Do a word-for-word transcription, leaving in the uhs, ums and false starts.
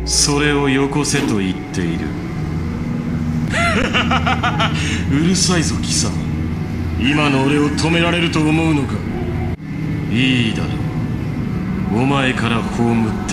それをよこせと言っている。うるさいぞ貴様。今の俺を止められると思うのか。いいだろう。お前から葬って